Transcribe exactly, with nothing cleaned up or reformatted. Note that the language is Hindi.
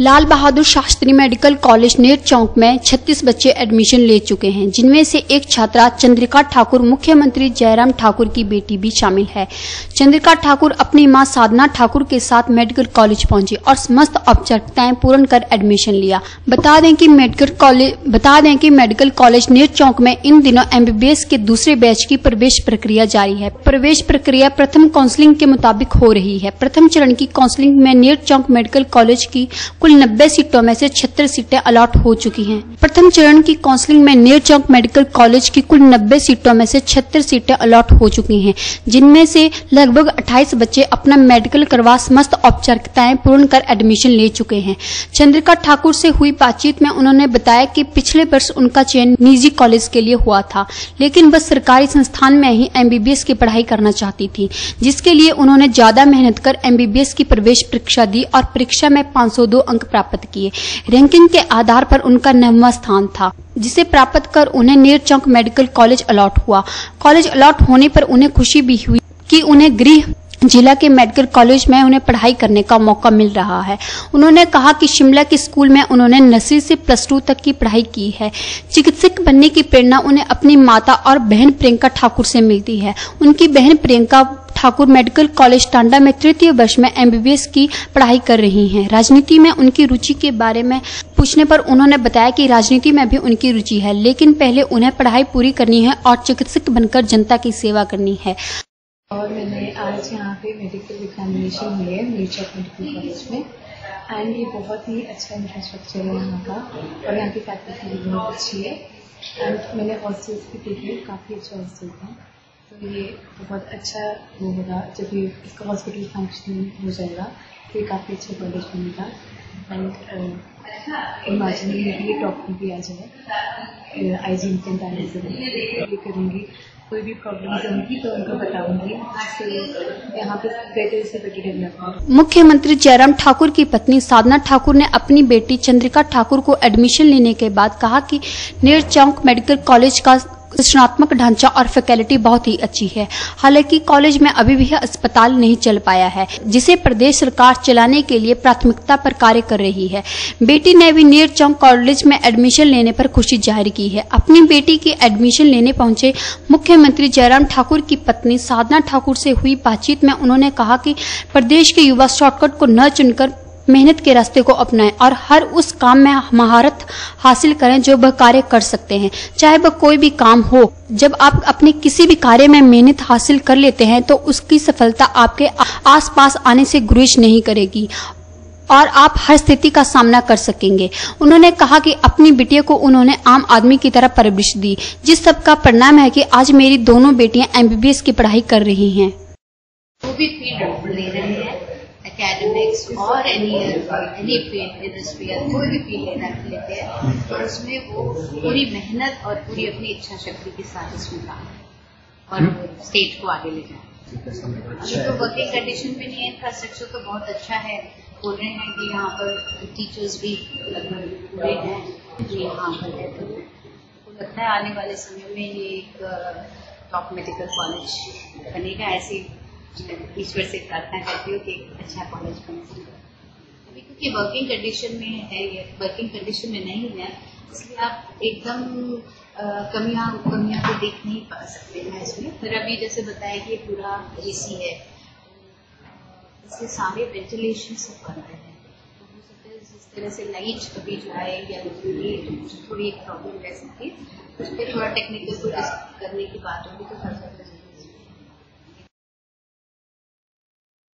लाल बहादुर शास्त्री मेडिकल कॉलेज नेर चौक में छत्तीस बच्चे एडमिशन ले चुके हैं, जिनमें से एक छात्रा चंद्रिका ठाकुर मुख्यमंत्री जयराम ठाकुर की बेटी भी शामिल है। चंद्रिका ठाकुर अपनी मां साधना ठाकुर के साथ मेडिकल कॉलेज पहुंची और समस्त औपचारिकताएं पूर्ण कर एडमिशन लिया। बता दें कि मेडिकल कॉलेज बता दें कि मेडिकल कॉलेज नेर चौक में इन दिनों एमबीबीएस के दूसरे बैच की प्रवेश प्रक्रिया जारी है। प्रवेश प्रक्रिया प्रथम काउंसलिंग के मुताबिक हो रही है। प्रथम चरण की काउंसलिंग में नेर चौक मेडिकल कॉलेज की कुल नब्बे सीटों में से छिहत्तर सीटें अलॉट हो चुकी हैं। प्रथम चरण की काउंसलिंग में नेर चौक मेडिकल कॉलेज की कुल नब्बे सीटों में से छिहत्तर सीटें अलॉट हो चुकी हैं, जिनमें से लगभग अट्ठाईस बच्चे अपना मेडिकल करवा समस्त औपचारिकताएं पूर्ण कर एडमिशन ले चुके हैं। चंद्रिका ठाकुर से हुई बातचीत में उन्होंने बताया कि पिछले वर्ष उनका चयन निजी कॉलेज के लिए हुआ था, लेकिन वह सरकारी संस्थान में ही एमबीबीएस की पढ़ाई करना चाहती थी, जिसके लिए उन्होंने ज्यादा मेहनत कर एमबीबीएस की प्रवेश परीक्षा दी और परीक्षा में पाँच सौ दो अंक प्राप्त किए। रैंकिंग के आधार पर उनका नौवां स्थान था, जिसे प्राप्त कर उन्हें Ner Chowk medical college allot हुआ। कॉलेज अलॉट होने पर उन्हें खुशी भी हुई कि उन्हें गृह जिला के मेडिकल कॉलेज में उन्हें पढ़ाई करने का मौका मिल रहा है। उन्होंने कहा कि शिमला के स्कूल में उन्होंने नर्सरी से प्लस टू तक की पढ़ाई की है। चिकित्सक बनने की प्रेरणा उन्हें अपनी माता और बहन प्रियंका ठाकुर से मिलती है। उनकी बहन प्रियंका ठाकुर मेडिकल कॉलेज टांडा में तृतीय वर्ष में एमबीबीएस की पढ़ाई कर रही हैं। राजनीति में उनकी रुचि के बारे में पूछने पर उन्होंने बताया कि राजनीति में भी उनकी रुचि है, लेकिन पहले उन्हें पढ़ाई पूरी करनी है और चिकित्सक बनकर जनता की सेवा करनी है। और मैंने आज यहाँ पे मेडिकल एग्जामिनेशन हुई है नेर चौक मेडिकल कॉलेज में, एंड ये बहुत ही अच्छा इंफ्रास्ट्रक्चर है यहाँ का और यहाँ की फैकल्टी भी बहुत अच्छी है। एंड मैंने हॉस्टल्स भी देखे, काफ़ी अच्छे हॉस्टल हैं, तो ये बहुत अच्छा वो होगा जब ये इसका हॉस्पिटल फंक्शनिंग हो जाएगा तो ये काफ़ी अच्छा कॉलेज बनेगा। एंड इमेजिन ये टॉप में भी आ जाए, आई जी इंडियन ये करूँगी, कोई भी प्रॉब्लम्स होंगी तो उनको बताऊंगी, जिससे यहाँ पे बेटर से बेटर डेवलपमेंट। मुख्यमंत्री जयराम ठाकुर की पत्नी साधना ठाकुर ने अपनी बेटी चंद्रिका ठाकुर को एडमिशन लेने के बाद कहा कि नेर चौक मेडिकल कॉलेज का संरचनात्मक ढांचा और फैकल्टी बहुत ही अच्छी है। हालांकि कॉलेज में अभी भी अस्पताल नहीं चल पाया है, जिसे प्रदेश सरकार चलाने के लिए प्राथमिकता पर कार्य कर रही है। बेटी ने भी नेर चौक कॉलेज में एडमिशन लेने पर खुशी जाहिर की है। अपनी बेटी की एडमिशन लेने पहुंचे मुख्यमंत्री जयराम ठाकुर की पत्नी साधना ठाकुर से हुई बातचीत में उन्होंने कहा कि प्रदेश के युवा शॉर्टकट को न चुनकर मेहनत के रास्ते को अपनाएं और हर उस काम में महारत हासिल करें जो वह कार्य कर सकते हैं, चाहे वह कोई भी काम हो। जब आप अपने किसी भी कार्य में मेहनत हासिल कर लेते हैं तो उसकी सफलता आपके आसपास आने से गुरेज नहीं करेगी और आप हर स्थिति का सामना कर सकेंगे। उन्होंने कहा कि अपनी बिटिया को उन्होंने आम आदमी की तरह परवरिश दी, जिस सब का परिणाम है कि आज मेरी दोनों बेटियां एमबीबीएस की पढ़ाई कर रही हैं। वो भी फील्ड ले रहे हैं, एकेडमिक्स और एनी एनी फील्ड इंडस्ट्री या कोई भी फील्ड लेते हैं, और उसमें वो पूरी मेहनत और पूरी अपनी इच्छा शक्ति के साथ इसमें काम और स्टेट को आगे ले जाए। अभी तो वर्किंग कंडीशन में नहीं है, इंफ्रास्ट्रक्चर तो बहुत अच्छा है। बोल रहे हैं कि यहाँ पर टीचर्स भी लगभग पूरे हैं जो यहाँ पर है, तो लगता है आने वाले समय में ये एक टॉप मेडिकल कॉलेज बनेगा। ऐसी ईश्वर से प्रार्थना करती हूँ कि अच्छा कॉलेज बने। अभी क्योंकि वर्किंग कंडीशन में है, ये वर्किंग कंडीशन में नहीं है, इसलिए आप एकदम कमियां कमियां तो देख नहीं पा सकते हैं इसमें। फिर अभी जैसे बताया कि पूरा एसी है, इससे सारे वेंटिलेशन सब बंद हैं, तो हो सकता है जिस तरह से लाइट कभी जाए या थोड़ी एक प्रॉब्लम रह सकती है, उस पर थोड़ा टेक्निकल को करने की बात होगी तो कर सकते